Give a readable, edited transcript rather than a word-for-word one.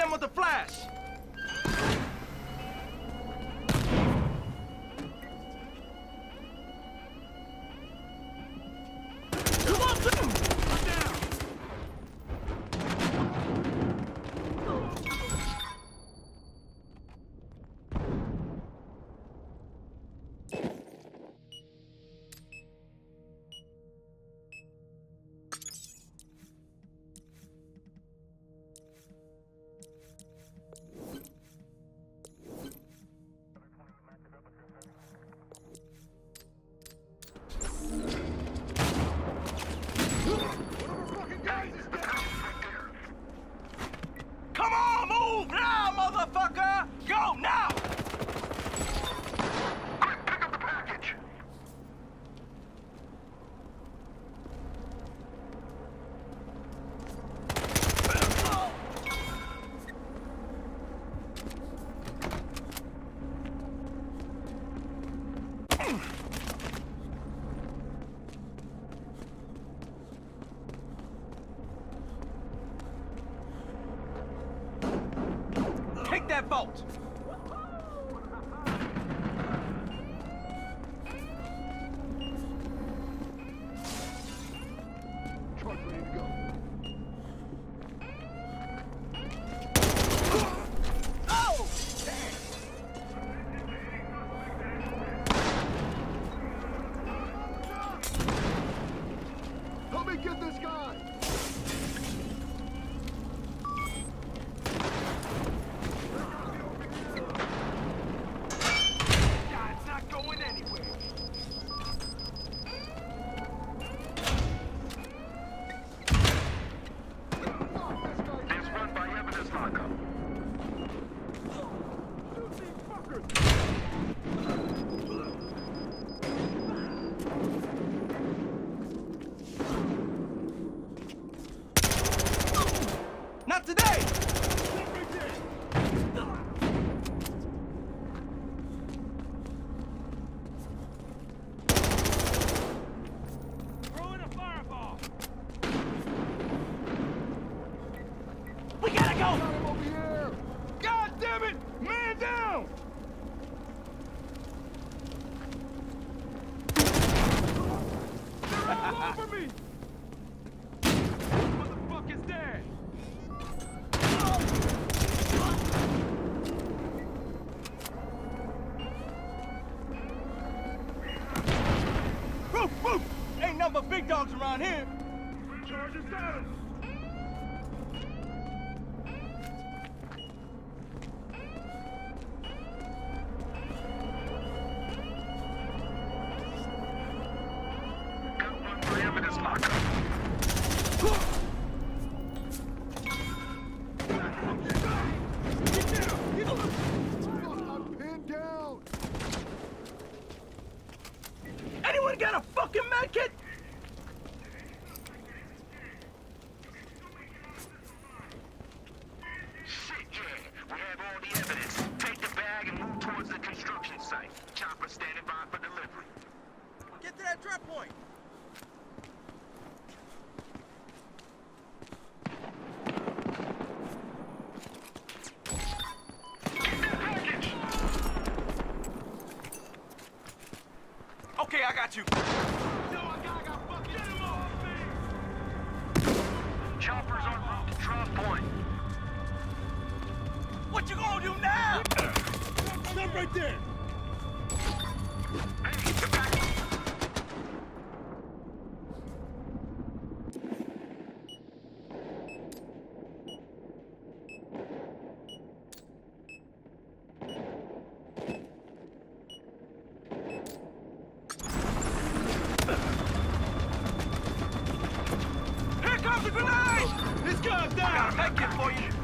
them with the flash! Come on, down! Come on, move now, motherfucker! Go now! Quick, pick up the package! Take that bolt! Truck ready to go. Oh! Help me get this guy! It's not going anywhere. There's one by evidence lockup. Not today! Throw in a fireball! We gotta go! Got him over here! God damn it! Man down! They're all over me! Motherfucker's dead! Roof, roof! Ain't nothing but big dogs around here! Charges down! Got one by evidence lockup. I'm pinned down! Anyone got a fucking medkit? Shit, yeah. We have all the evidence. Take the bag and move towards the construction site. Chopper standing by for delivery. Get to that drop point! Okay, I got you. Chopper's en route to drop point. What you gonna do now? Stop right there! Hey, the package! Here comes the grenade! This gun's down! I got a medkit for you.